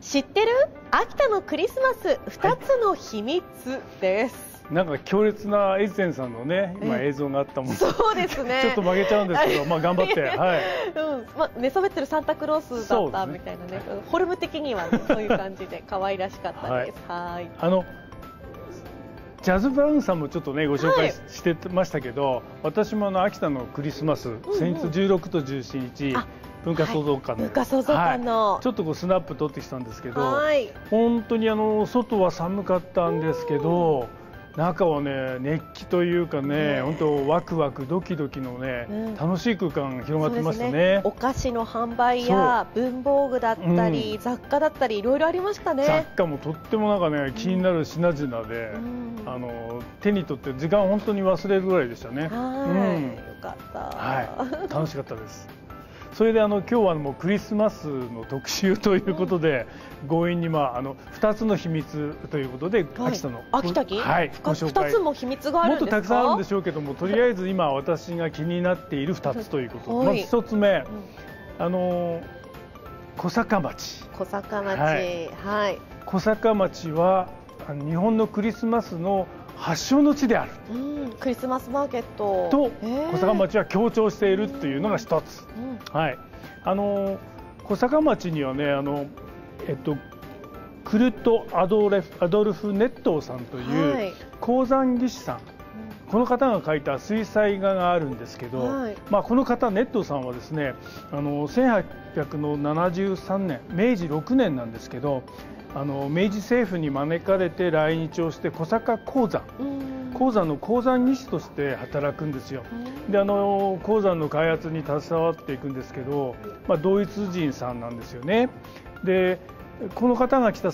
知ってる？秋田のクリスマス2つの秘密です。 なんか強烈なエッセンさんのね、今映像があったもんで、 そうですね。 ちょっと曲げちゃうんですけど、まあ頑張って、はい。 寝そべってるサンタクロースだったみたいなね、フォルム的にはね、そういう感じで可愛らしかったです。はい。 ジャズブラウンさんもちょっとねご紹介してましたけど、私も秋田のクリスマス、先日16と17日。文化創造館で、 文化創造館の、 ちょっとスナップ撮ってきたんですけど、本当に外は寒かったんですけど、中はね熱気というかね、本当ワクワクドキドキのね、楽しい空間が広がってましたね。 お菓子の販売や文房具だったり、雑貨だったりいろいろありましたね。 雑貨もとってもなんかね気になる品々で、手に取って時間本当に忘れるぐらいでしたね。よかった。 はい、楽しかったです。それで今日はもうクリスマスの特集ということで、強引に2つの秘密ということで、秋田の秋田にご紹介。 2つも秘密があるんですか？ もっとたくさんあるんでしょうけども、とりあえず今私が気になっている2つということで、まず1つ目、小坂町。 小坂町、はい。 小坂町は日本のクリスマスの発祥の地である、 クリスマスマーケットと小坂町は強調しているというのが一つ。小坂町にはねクルト・アドルフ・ネットーさんという鉱山技師さん、この方が描いた水彩画があるんですけど、この方ネットーさんはですね1873年明治6年なんですけど、明治政府に招かれて来日をして小坂鉱山の鉱山技師として働くんですよ。で鉱山の開発に携わっていくんですけど、ドイツ人さんなんですよね。でこの方が来た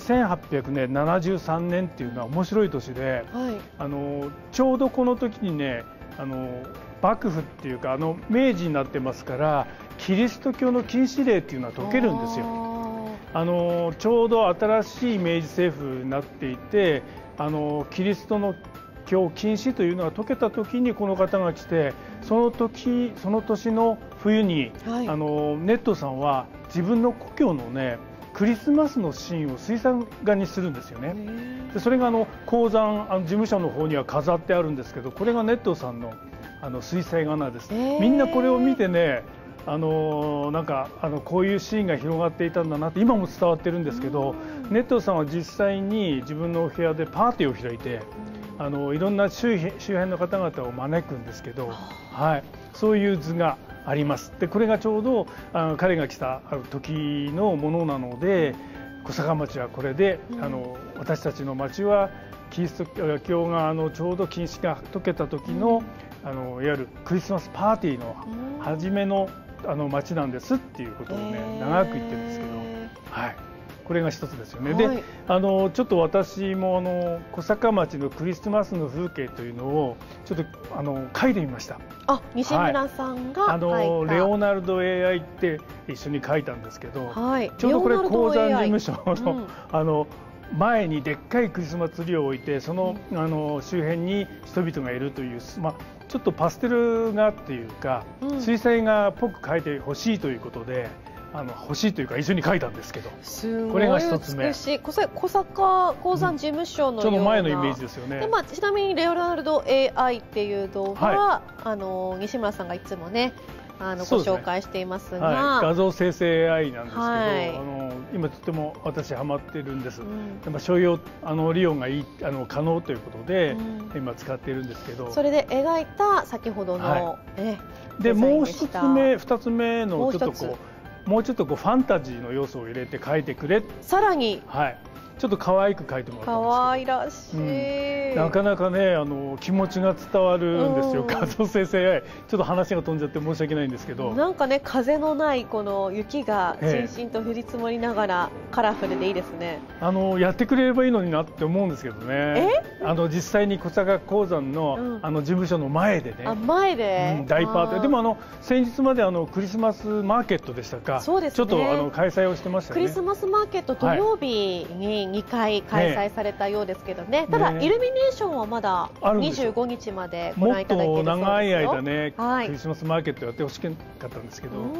1873年っていうのは面白い年で、ちょうどこの時にね幕府っていうか明治になってますから、キリスト教の禁止令っていうのは解けるんですよ。ちょうど新しい明治政府になっていて、キリストの教禁止というのが解けた時にこの方が来て、その年の冬に、ネットさんは自分の故郷のねクリスマスのシーンを水彩画にするんですよね。でそれが鉱山事務所の方には飾ってあるんですけど、これがネットさんの水彩画なんです。みんなこれを見てね、なんかこういうシーンが広がっていたんだなって今も伝わってるんですけど、ネットさんは実際に自分のお部屋でパーティーを開いていろんな周辺の方々を招くんですけど、そういう図があります。でこれがちょうど彼が来た時のものなので、小坂町はこれで私たちの町はキリスト教がちょうど禁止が解けた時のいわゆるクリスマスパーティーの初めの町なんですっていうことをね長く言ってるんですけど、これが一つですよね。でちょっと私も小坂町のクリスマスの風景というのをちょっと描いてみました。 西村さんが描いた、 レオナルド AI って一緒に描いたんですけど、ちょうどこれ鉱山事務所の前にでっかいクリスマスツリーを置いて、その周辺に人々がいるという、ちょっとパステル画っていうか、水彩画っぽく描いてほしいということで、欲しいというか一緒に描いたんですけど、これが一つ目。 小坂鉱山事務所のような、 ちょっと前のイメージですよね。 でちなみにレオナルド AI っていう動画は、西村さんがいつもねご紹介していますが、 画像生成 AI なんですけど、今とても私ハマってるんです。商用利用が可能ということで、今使っているんですけど、 それで描いた先ほどの、 でもう一つ目2つ目のもうちょっとファンタジーの要素を入れて描いてくれ、 さらにちょっと可愛く描いてもらったんですけど、 可愛らしい、 なかなかね気持ちが伝わるんですよ。画像生成 AI、 ちょっと話が飛んじゃって申し訳ないんですけど、 なんかね風のないこの雪がしんしんと降り積もりながらカラフルでいいですね。 やってくれればいいのになって思うんですけどね。実際に小坂鉱山の事務所の前でね、大パーティーでも先日までクリスマスマーケットでしたか、ちょっと開催をしてましたよね。 クリスマスマーケット土曜日に2回開催されたようだですけどね。ただイルミネーションはまだ25日までご覧いただけるそうですよ。 もっと長い間ねクリスマスマーケットやってほしかったんですけど、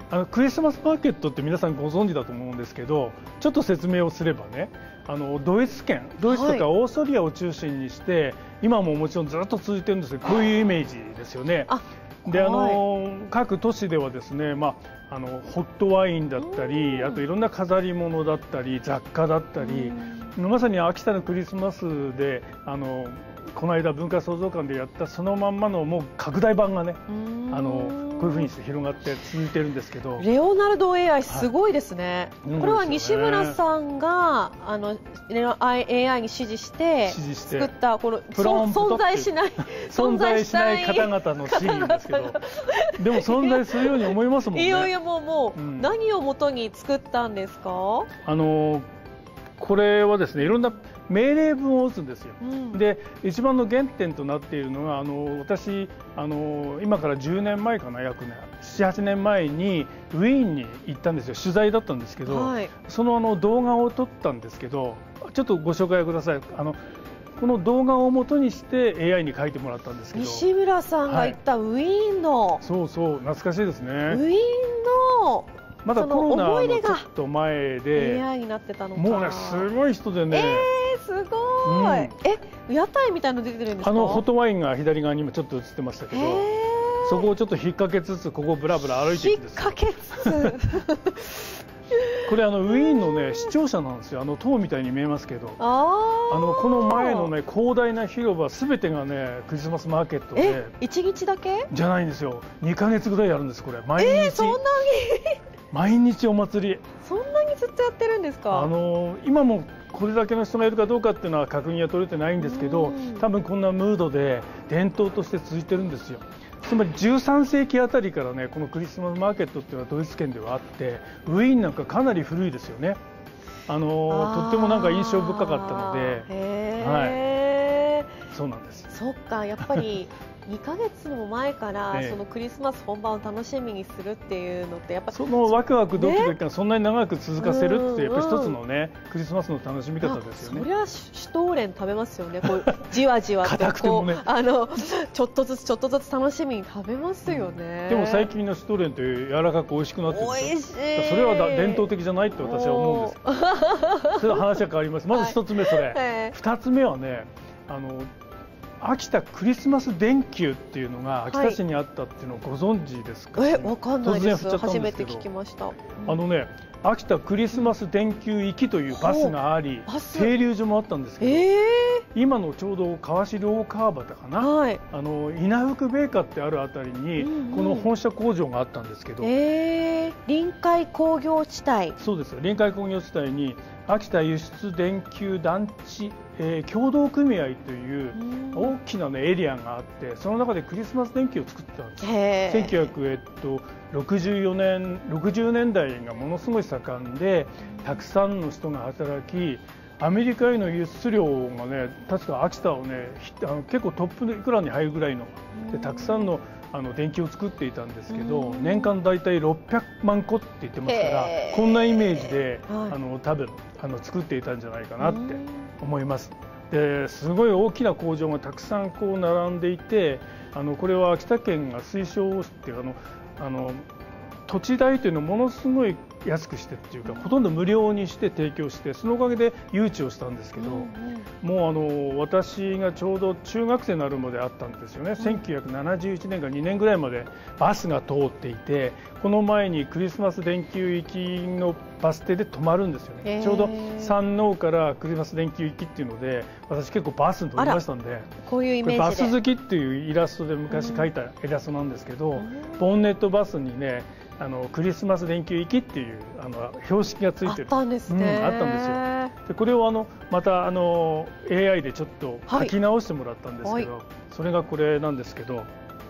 クリスマスマーケットって皆さんご存知だと思うんですけど、ちょっと説明をすればね、ドイツとかオーストリアを中心にして、今ももちろんずっと続いてるんですけど、こういうイメージですよね。で各都市ではですね、ホットワインだったり、あといろんな飾り物だったり雑貨だったり、まさに秋田のクリスマスでこの間文化創造館でやったそのまんまのもう拡大版がね、こういうふうにして広がって続いてるんですけど、 レオナルド AI すごいですね。これは西村さんがAI に指示して作ったこの存在しない方々のシーンですけど、でも存在するように思いますもんね。 いよいよもう、何をもとに作ったんですか？ これはですね、いろんな命令文を打つんですよ。で一番の原点となっているのが私今から10年前かな、約ね 7,8 年前にウィーンに行ったんですよ。取材だったんですけど、その動画を撮ったんですけど、ちょっとご紹介ください。この動画を元にして AI に書いてもらったんですけど、 西村さんが言ったウィーンの、 そう懐かしいですね。 ウィーンのまだコロナのちょっと前で AI になってたのか。 もうね、すごい人でね、 すごい、屋台みたいなの出てるんですか？ ホットワインが左側に今ちょっと映ってましたけど、そこをちょっと引っ掛けつつ、ここをブラブラ歩いていくんですよ。 引っ掛けつつこれウィーンのね、市庁舎なんですよ。塔みたいに見えますけど、この前のね、広大な広場すべてがね、クリスマスマーケットで。 1日だけじゃないんですよ。2ヶ月ぐらいやるんです、これ。毎日。 そんなに毎日お祭り。 そんなにずっとやってるんですか？ 今もこれだけの人がいるかどうかっていうのは確認は取れてないんですけど、多分こんなムードで伝統として続いてるんですよ。つまり13世紀あたりからね、このクリスマスマーケットっていうのはドイツ圏ではあって、ウィーンなんかかなり古いですよね。とってもなんか印象深かったので、そうなんです。 そっか、やっぱり2ヶ月も前からそのクリスマス本番を楽しみにするっていうのってやっぱりそのワクワクドキドキがそんなに長く続かせるってやっぱり一つのね、クリスマスの楽しみ方ですよね。 そりゃシュトーレン食べますよね。こうじわじわとこうちょっとずつ楽しみに食べますよね。 でも最近のシュトーレンって柔らかく美味しくなってるんですよ。それは伝統的じゃないって私は思うんです。それは話は変わります。まず一つ目それ。二つ目はね、秋田クリスマス電球っていうのが秋田市にあったっていうのをご存知ですか？ わかんないです。初めて聞きました。 秋田クリスマス電球行きというバスがあり、停留所もあったんですけど、今のちょうど川市両川端かな、稲福米花ってあるあたりにこの本社工場があったんですけど、 臨海工業地帯。 そうです。臨海工業地帯に秋田輸出電球団地協同組合という大きな、エリアがあって、その中でクリスマス電球を作ってたんです。1960年代がものすごい盛んで、たくさんの人が働き、アメリカへの輸出量がね、確か秋田をね、結構トップいくらに入るぐらいので、たくさんの電球を作っていたんですけど、年間だいたい600万個って言ってますから、こんなイメージで多分作っていたんじゃないかなって思います。ですごい大きな工場がたくさんこう並んでいて、これは秋田県が推奨して土地代というのをものすごい安くしてっていうか、ほとんど無料にして提供して、そのおかげで誘致をしたんですけど、もう私がちょうど中学生になるまであったんですよね。1971年か2年ぐらいまでバスが通っていて、この前にクリスマス電球行きのバス停で止まるんですよね。ちょうど山王からクリスマス電球行きっていうので、私結構バスに乗りましたんで、 こういうイメージでバス好きっていうイラストで昔描いたイラストなんですけど、ボンネットバスにね、クリスマス電球行きっていう標識がついてる。 あったんですね。 あったんですよ。でこれをまたAI でちょっと書き直してもらったんですけど、それがこれなんですけど、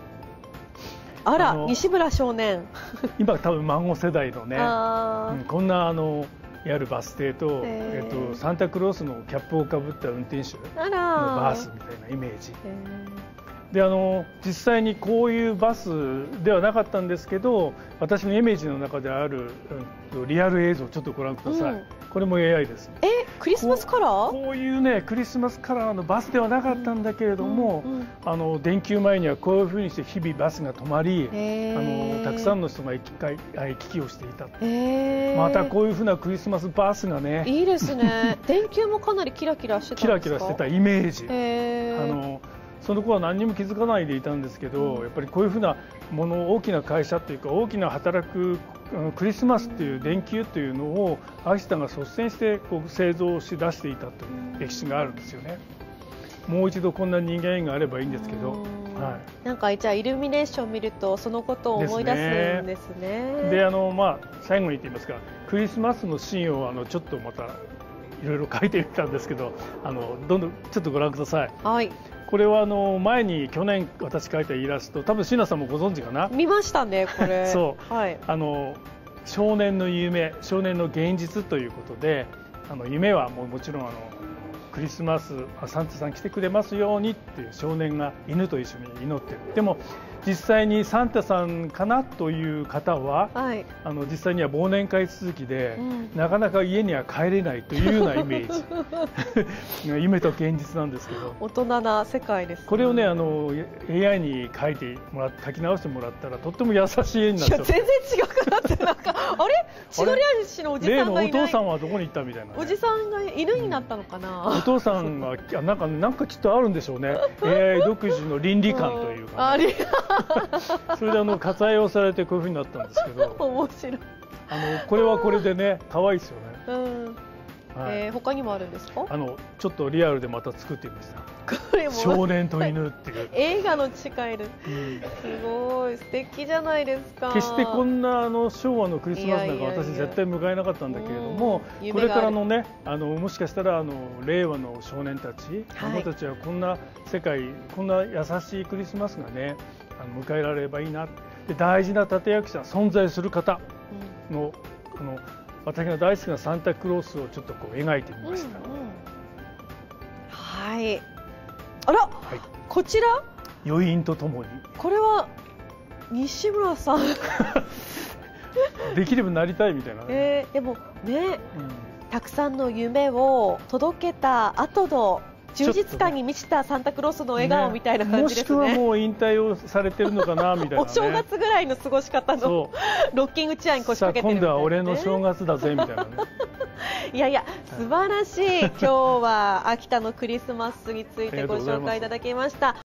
西村少年今多分孫世代のね、こんなやるバス停と、サンタクロースのキャップをかぶった運転手のバースみたいなイメージで実際にこういうバスではなかったんですけど、私のイメージの中である、リアル映像をちょっとご覧ください。これも AI です。 クリスマスカラー？ こういうね、クリスマスカラーのバスではなかったんだけれども、電球前にはこういうふうにして日々バスが止まり、たくさんの人が行き来をしていた。またこういうふうなクリスマスバスがね、いいですね。電球もかなりキラキラしてたんですか？ キラキラしてたイメージ。その頃は何にも気づかないでいたんですけど、やっぱりこういうふうなもの、大きな会社というか大きな働くクリスマスっていう電球というのをアキタが率先して製造し出していたという歴史があるんですよね。もう一度こんな人間があればいいんですけど、 なんかじゃあイルミネーションを見るとそのことを思い出すんですね。 で最後に言いますか、クリスマスのシーンをちょっとまたいろいろ書いてみたんですけど、どんどんちょっとご覧ください。 はい。 これは前に去年私描いたイラスト、多分椎名さんもご存知かな。 見ましたねこれ。 そう、はい、少年の夢、少年の現実ということで、夢はもちろんクリスマスサンタさん来てくれますようにっていう少年が犬と一緒に祈ってる。でも実際にサンタさんかなという方は、実際には忘年会続きで、なかなか家には帰れないというようなイメージ夢と現実なんですけど、 大人な世界ですね。 これをねAI に書き直してもらったらとっても優しい絵になっちゃう。 全然違くなって、なんかあれ千鳥足のおじさんがいない、 例のお父さんはどこに行ったみたいな、 おじさんが犬になったのかな。 お父さんがなんかきっとあるんでしょうね。AI 独自の倫理観というか、ね、それで割愛をされてこういう風になったんですけど、 面白い。 これはこれでね可愛いですよね。他にもあるんですか？ ちょっとリアルでまた作ってみました。 これも少年と犬っていう映画の近いです。すごい素敵じゃないですか。 決してこんな昭和のクリスマスなんか私絶対迎えなかったんだけれども、これからのねもしかしたら令和の少年たち、孫たちはこんな世界、こんな優しいクリスマスがね迎えられればいいな。で大事な立役者、存在する方の、私が大好きなサンタクロースをちょっと描いてみました。 はい。あら、こちら余韻とともに。 これは西村さんできればなりたいみたいなね。 でもね、たくさんの夢を届けた後の充実感に満ちたサンタクロースの笑顔みたいな感じですね。 もしくはもう引退をされてるのかなみたいな、ね、 お正月ぐらいの過ごし方のロッキングチェアに腰掛けてるみたいな、ね、 今度は俺の正月だぜみたいなねいやいや素晴らしい今日は秋田のクリスマスについてご紹介いただきました。